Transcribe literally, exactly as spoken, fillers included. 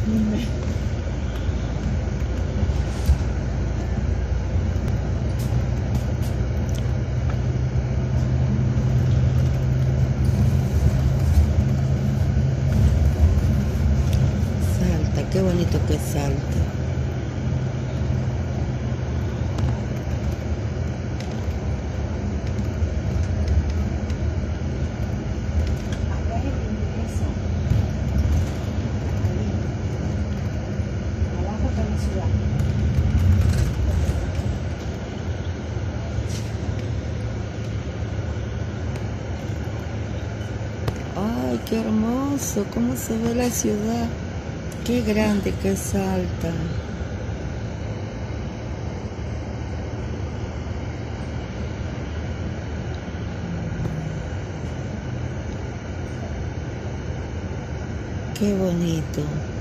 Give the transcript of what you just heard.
Dime. Salta, qué bonito que Salta. Acá es el ingreso. Ahí. Abajo está la ciudad. Ay, qué hermoso, cómo se ve la ciudad. Qué grande que es Salta. Qué bonito.